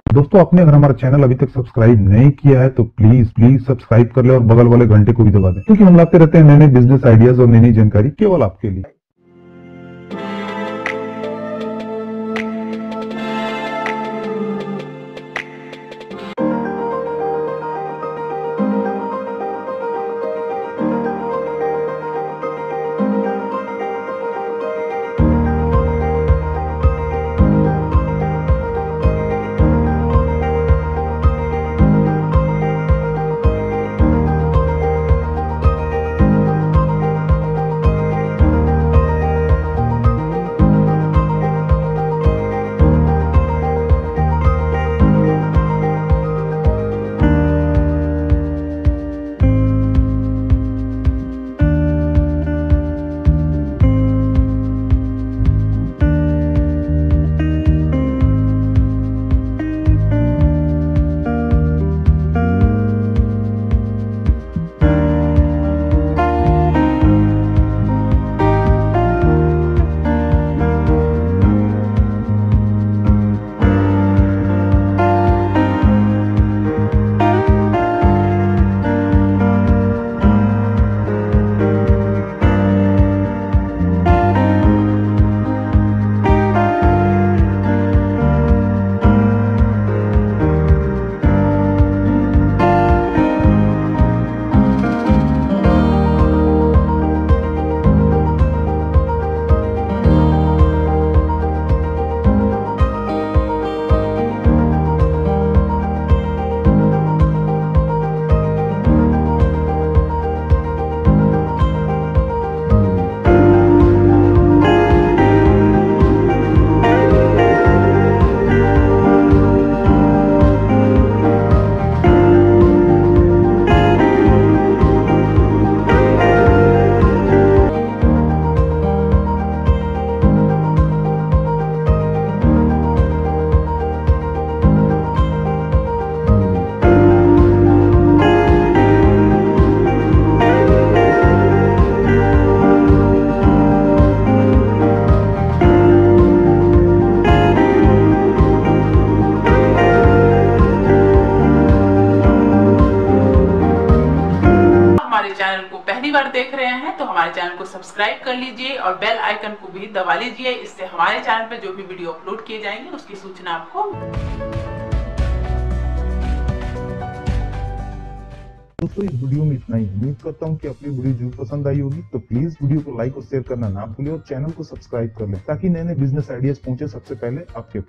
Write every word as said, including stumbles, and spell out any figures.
दोस्तों, आपने अगर हमारा चैनल अभी तक सब्सक्राइब नहीं किया है तो प्लीज प्लीज सब्सक्राइब कर ले और बगल वाले घंटे को भी दबा दें, क्योंकि हम लाते रहते हैं नए नए बिजनेस आइडियाज और नई नई जानकारी केवल आपके लिए। हमारे चैनल को पहली बार देख रहे हैं तो हमारे चैनल को सब्सक्राइब कर लीजिए और बेल आइकन को भी दबा लीजिए। इससे हमारे चैनल पर जो भी वीडियो अपलोड किए जाएंगे उसकी सूचना आपको। दोस्तों, इस वीडियो में इतना ही। उम्मीद करता हूँ कि अपनी वीडियो जरूर पसंद आई होगी, तो प्लीज वीडियो को लाइक और शेयर करना ना भूलिए और चैनल को सब्सक्राइब कर लें ताकि नए नए बिजनेस आइडियाज पहुंचे सबसे पहले आपके पास।